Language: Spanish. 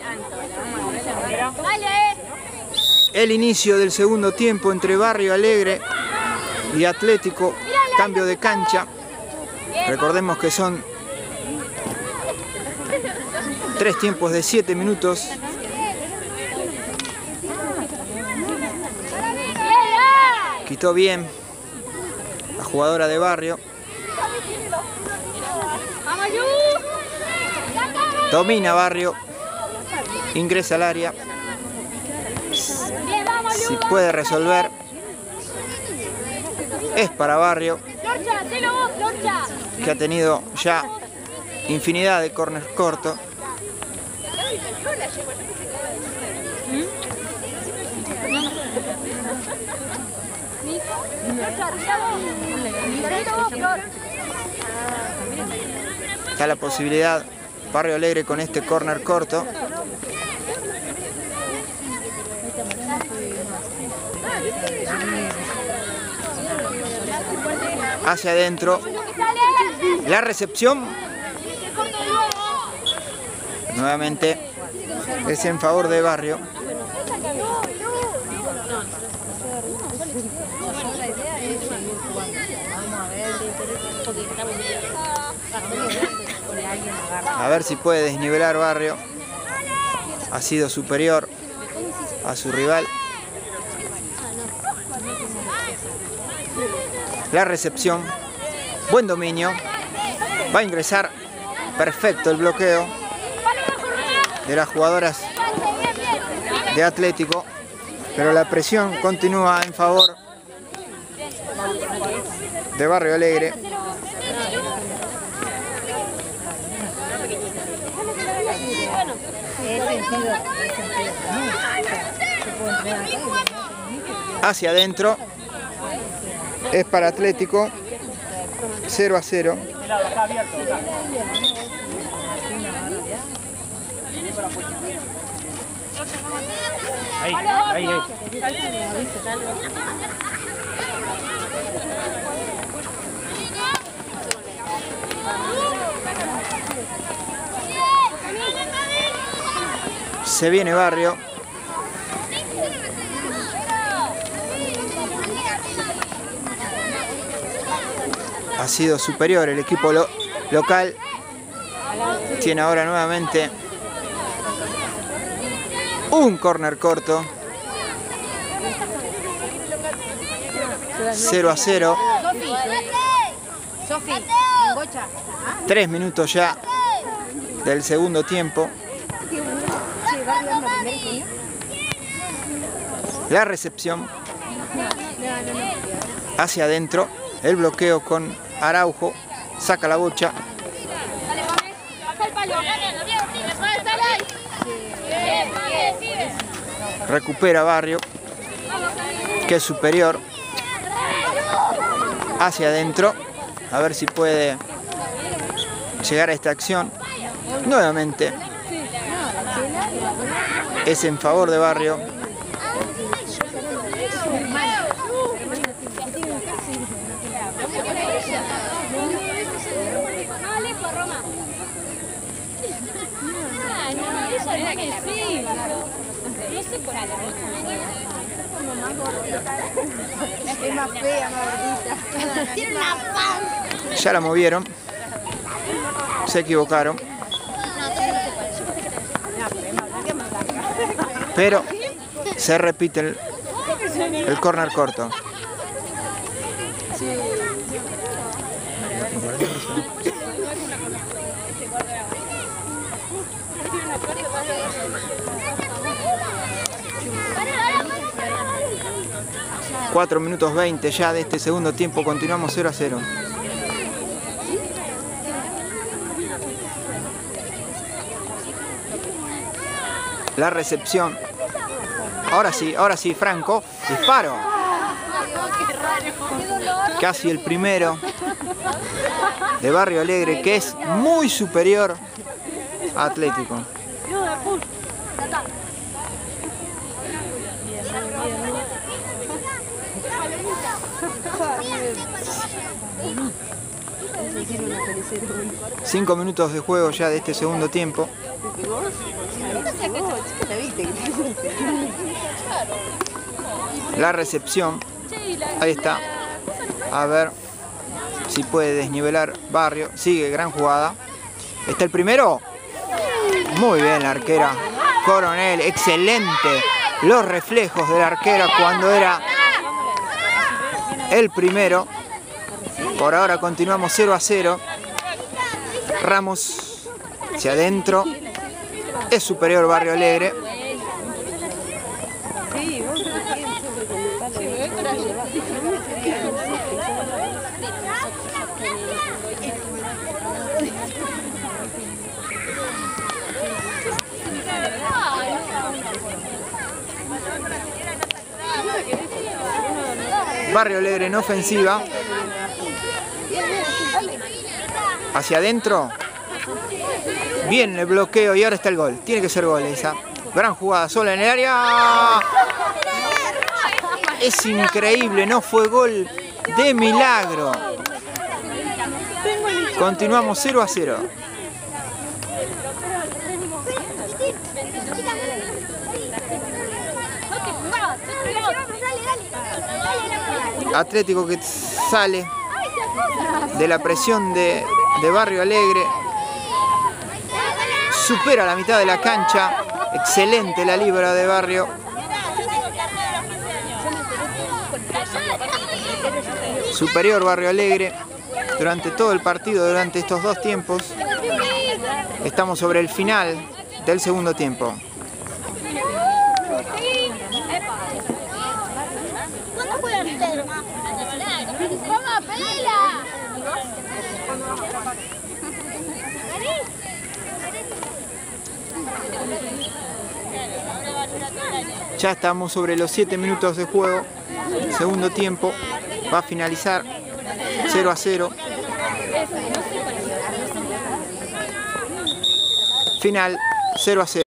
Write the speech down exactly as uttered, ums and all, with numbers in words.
El inicio del segundo tiempo entre Barrio Alegre y Atlético, cambio de cancha. Recordemos que son tres tiempos de siete minutos. Quitó bien la jugadora de Barrio. Domina Barrio. Ingresa al área. Si puede resolver, es para Barrio, que ha tenido ya infinidad de córners cortos. Está la posibilidad Barrio Alegre con este córner corto. Hacia adentro. La recepción. Nuevamente es en favor de Barrio. A ver si puede desnivelar Barrio. Ha sido superior a su rival. La recepción. Buen dominio. Va a ingresar. Perfecto el bloqueo de las jugadoras de Atlético. Pero la presión continúa en favor de Barrio Alegre. Hacia adentro. Es para Atlético. cero a cero. Ahí, ahí, ahí. Se viene Barrio. Ha sido superior el equipo lo local. Tiene ahora nuevamente un córner corto. cero a cero. Tres minutos ya del segundo tiempo. La recepción hacia adentro. El bloqueo con Araujo. Saca la bocha. Recupera Barrio, que es superior. Hacia adentro. A ver si puede llegar a esta acción. Nuevamente es en favor de Barrio. Es más fea, más gordita. Tiene una panza. Ya la movieron. Se equivocaron. Pero se repite el, el córner corto. cuatro minutos veinte ya de este segundo tiempo. Continuamos cero a cero. La recepción. Ahora sí, ahora sí, Franco. Disparo. Casi el primero de Barrio Alegre, que es muy superior a Atlético. Cinco minutos de juego ya de este segundo tiempo. La recepción. Ahí está. A ver si puede desnivelar Barrio. Sigue, gran jugada. Está el primero. Muy bien la arquera Coronel. Excelente los reflejos de la arquera cuando era el primero. Por ahora continuamos cero a cero. Ramos hacia adentro. Es superior Barrio Alegre. Barrio Alegre en ofensiva. Hacia adentro. Bien el bloqueo y ahora está el gol. Tiene que ser gol esa. Gran jugada sola en el área. Es increíble, no fue gol de milagro. Continuamos cero a cero. Atlético que sale de la presión de, de Barrio Alegre. Supera la mitad de la cancha. Excelente la libra de Barrio. Superior Barrio Alegre durante todo el partido, durante estos dos tiempos. Estamos sobre el final del segundo tiempo. Ya estamos sobre los siete minutos de juego. Segundo tiempo. Va a finalizar cero a cero. Final cero a cero.